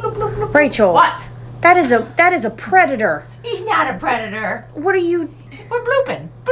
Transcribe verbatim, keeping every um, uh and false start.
bloop, bloop, bloop. Rachel. What? That is a that is a predator. He's not a predator. What are you? We're blooping.